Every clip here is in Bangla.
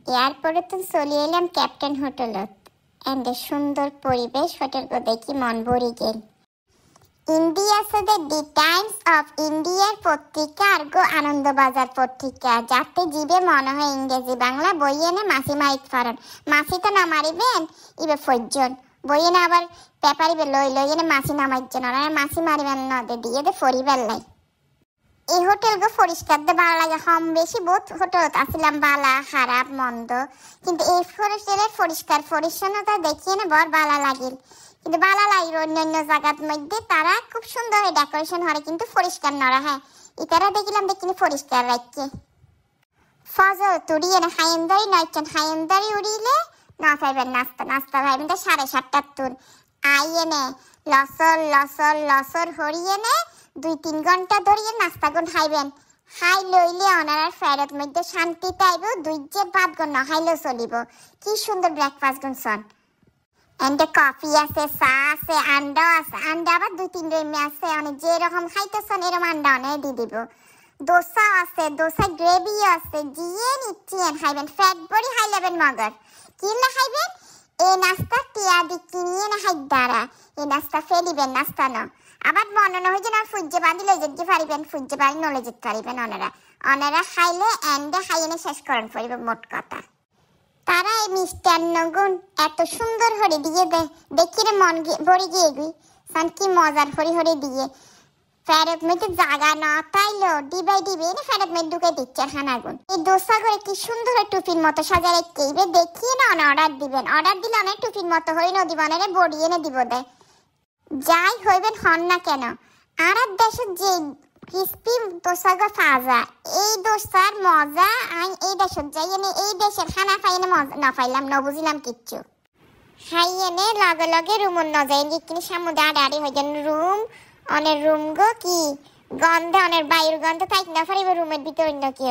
এয়ারপোর্টে তো চলে এলাম ক্যাপ্টেন হোটেলত এন্ড সুন্দর পরিবেশ হোটেল গো দেখি মন ভরে গেল। ইন্ডিয়া সাথে দি টাইমস অফ ইন্ডিয়ার পত্রিকা আর গো আনন্দবাজার পত্রিকা যাতে জিবে মনে হয় ইংরেজি বাংলা বই এনে মাসি মারিত ফারন মাসি তো না মারিবেন ইবে ফজ্জন বই এনে আবার পেপারিবে লই লই এনে মাসি নামাইছেন ওরা মাসি মারিবেন না দিয়ে দে ফরিবেল লাই। এই হোটেল গো পরিষ্কার দে ভালো লাগে কম বেশি বহুত হোটেলত আসলাম বালা খারাপ মন্দ কিন্তু এই হোটেলের পরিষ্কার পরিচ্ছন্নতা দেখিয়ে না বড় ভালো লাগিল কিন্তু ভালো লাগে অন্যান্য জায়গার মধ্যে তারা খুব সুন্দর ডেকোরেশন হয় কিন্তু পরিষ্কার না রাখে ইতারা দেখলাম দেখিনি পরিষ্কার রাখছে। ফজল তুড়িয়ে না হাইন্দারি নয়ছেন হাইন্দারি উড়িলে না খাইবেন নাস্তা নাস্তা খাইবেন 7:30টার তুর আইয়ে নে লসর লসর লসর হরিয়ে নে 2-3 ঘন্টা ধরিয়ে নাস্তা গুণ খাইবেন খাই লইলে ওনার ফেরত মধ্যে শান্তি পাইব দুই যে ভাত গুণ না খাইলেও চলিব কি সুন্দর ব্রেকফাস্ট গুণ সন এন্ড কফি আছে চা আছে আন্ডা আছে আন্ডা আবার 2-3 রকমের আছে অনেক যে রকম খাইতেছেন এরকম আন্ডা অনেক দিয়ে দিব দোসা আছে দোসা গ্রেভি আছে জিয়ে নিচ্ছেন খাইবেন ফ্যাট বড়ি খাই নেবেন মগর কিনলে খাইবেন এই নাস্তা টিয়া দি কিনিয়ে না খাই দ্বারা এই নাস্তা ফেলিবেন নাস্তা না আবার মনে না হয় যে না ফুজ্জে বাঁধি লই যেতে পারিবেন ফুজ্জে বাঁধি নলে যেতে পারিবেন ওনারা খাইলে এন্ডে খাইয়ে শেষ করেন পরিবে মোট কথা তারা এই মিষ্টান্ন গুণ এত সুন্দর হরে দিয়ে দেয় দেখি রে মন ভরে গিয়ে গুই সান কি মজার হরি হরে দিয়ে ফেরত মধ্যে জায়গা না তাইলো ডিবাই ডিবে এনে ফেরত মধ্যে ঢুকে দিচ্ছে খানা গুণ এই দোসা করে কি সুন্দর টুপির মতো সাজা রেখে দেখিয়ে না অর্ডার দিবেন অর্ডার দিলে অনেক টুপির মতো হয়ে নদী বনারে বড়ি এনে দিব দেয় যাই হইবেন হন না কেন আর দেশের যে ক্রিস্পি দোসা গো ফাজা এই দোসার মজা আই এই দেশের যাই এনে এই দেশের খানা খাইনে মজা না পাইলাম না বুঝলাম কিচ্ছু খাই এনে লগে লগে রুমন ন যাই কিনি সামুদ্রে আড়াআড়ি হয়ে যান রুম অনেক রুম গো কি গন্ধে অনেক বায়ুর গন্ধে থাক না পারিব রুমের ভিতর অন্য কেউ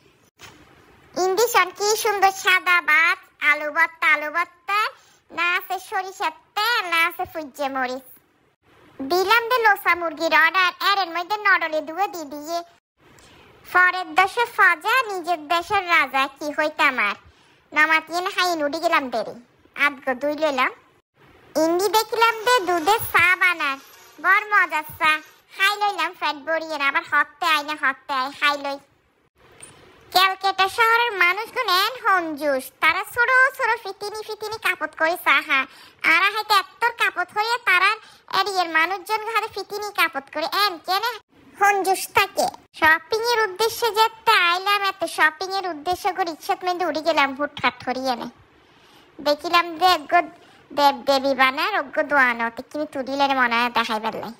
ইন্ডিশন কি সুন্দর সাদা ভাত আলু ভর্তা না আছে সরিষার তেল না আছে ফুজ্জে মরিচ দিলাম দে লোসা মুরগির অর্ডার এর মধ্যে নডলে দুয়ে দিয়ে পরের দেশে ফাজা নিজের দেশের রাজা কি হইতে আমার নামাতিয়ে না খাই উঠে গেলাম দেরি আধগো দুই লইলাম ইন্ডি দেখলাম দে দুধে চা বানার বড় মজার চা খাই লইলাম ফ্যাট বড়িয়ে আবার হকতে আয় খাই লই ক্যালকাটা শহরের মানুষগুলো এন হমজুস তারা ছোট ছোট ফিতিনি কাপত করে চাহা আর হাইতে এত কাপত করিয়া তারা এরিয়ার মানুষজন ঘরে ফিতিনি কাপত করে এন কেনে হমজুস থাকে শপিং এর উদ্দেশ্যে যেতে আইলাম এত শপিং এর উদ্দেশ্য করে রিক্সাত মধ্যে উড়ে গেলাম হুটহাট করিয়ে নে দেখিলাম যে দেব দেবী বানার অজ্ঞ দোয়ানো কিনি তুলিলে মনে হয় দেখাই বেরলাই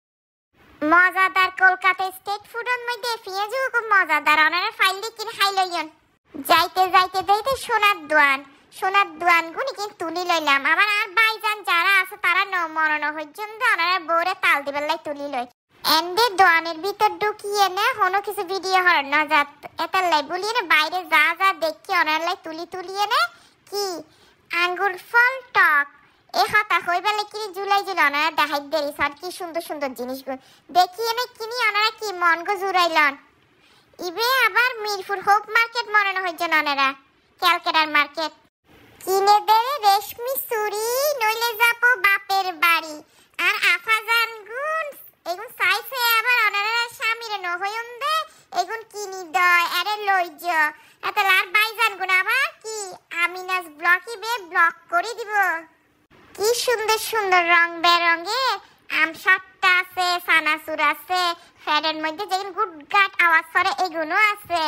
মজাদার কলকাতা স্টেট ফুডের মধ্যে পেঁয়াজু খুব মজাদার ওনারা ফাইলে কিনে খাই লইয়ন যাইতে সোনার দোয়ান গুনি কিন্তু তুলি লইলাম আবার আর বাইজান যারা আছে তারা মরণ হইজন্য ওনারা বউরে তাল দিবার লাই তুলি লই এন্ডে দোয়ানের ভিতর ঢুকিয়ে নে কোনো কিছু ভিডিও হর না যাত এটা লাই বলিয়ে না বাইরে যা দেখি ওনার লাই তুলিয়ে নে কি আঙ্গুর ফল টক এই হাতা হইবেলে কিনি জুলাই ওনারা দেখাই দেরি সর কি সুন্দর জিনিসগুলো দেখিয়ে নে কিনি ওনারা কি মন গো জুড়াইলন ইবে আবার মিরপুর হোপ মার্কেট মনে হইছেন ওনারা ক্যালকাটার মার্কেট কিনে দেবে রেশমি চুড়ি নইলে যাবো বাপের বাড়ি আর আফাজান গুণ এগুন চাইছে আবার ওনারা স্বামীরে নহইন দে এগুন কিনি দয় আরে লইজ এত আর বাইজান গুণ আবার কি আমিনাস ব্লক করে দিব কি সুন্দর রং বেরঙে আম সট্টা আছে সানাসুর আছে ফ্যানের মধ্যে যেগুলো গুটগাট আওয়াজ করে এগুলো আছে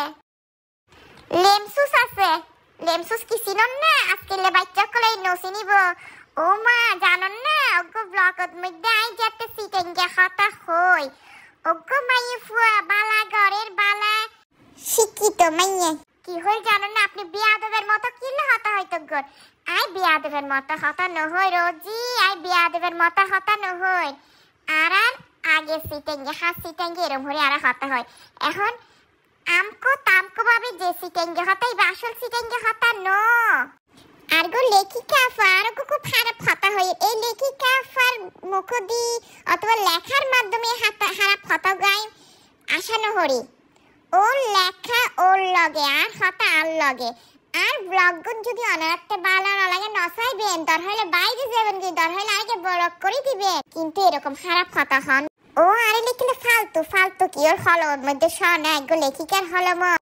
লেমসুস আছে লেমসুস কি চিনন না আজকে বাচ্চা কলাই নসিনিব ও মা জানন না ওগো ব্লকত মধ্যে আই যেতে সিটেঙ্গে কথা হই ওগো মাইয়ে ফুয়া বালা ঘরের বালা শিক্ষিত মাইয়ে কি হই জানেন না আপনি বিয়াদবের মতো কিলে হতা হয়তো গর আই বিয়াদবের মতো হতা নহই রোজি আই বিয়াদবের মতো হতা নহই আর আগে সিটেঙ্গে এরম হরে আর হতা হয় এখন আমকো তামকো ভাবে যে সিটেঙ্গে হতাই আসল সিটেঙ্গে হতা নো আর গো লেখিকা ফার খুব খারাপ হতা হয় এই লেখিকা ফার মুখদি অথবা লেখার মাধ্যমে খারাপ হতা গায় আশা নহরি ওর লেখা ওর লগে আর হতা আর লগে আর ব্লগ গুন যদি অনারতে ভালো না লাগে নসাইবেন দর হইলে বাইরে যাবেন কি দর হইলে আগে ব্লগ করে দিবেন কিন্তু এরকম খারাপ কথা হন ও আরে লিখলে ফালতু ফালতু কি ওর হলো মধ্যে শোনা এগুলো লেখিকার হলো